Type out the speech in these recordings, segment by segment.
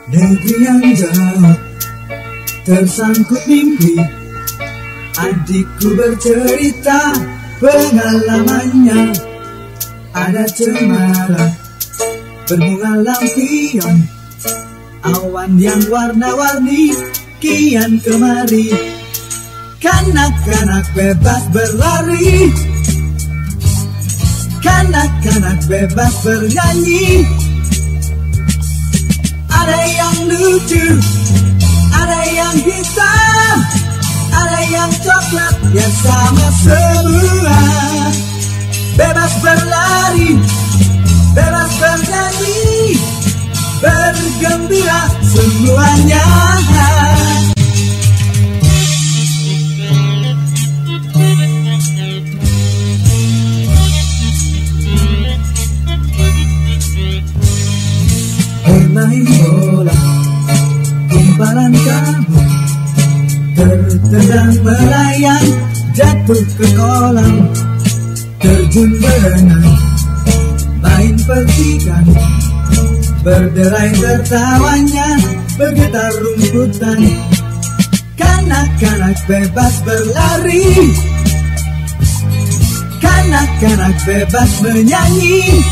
Negeri yang jauh tersangkut mimpi, adikku bercerita pengalamannya. Ada cemara berbunga lampion, awan yang warna-warni kian kemari. Kanak-kanak bebas berlari, kanak-kanak bebas bernyanyi. Ada yang lucu, ada yang hitam, ada yang coklat, ya sama semua. Bebas berlari, bebas bernyanyi, bergembira semuanya. Bermain bola, gumpalan kabut tertendang melayang, jatuh ke kolam. Terjun berenang, main percikan, berderai tertawanya, bergetar rumputan. Kanak-kanak bebas berlari, kanak-kanak bebas menyanyi.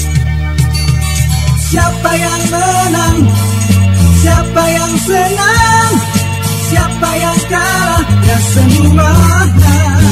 Siapa yang menang, siapa yang senang, siapa yang kalah, ya semua.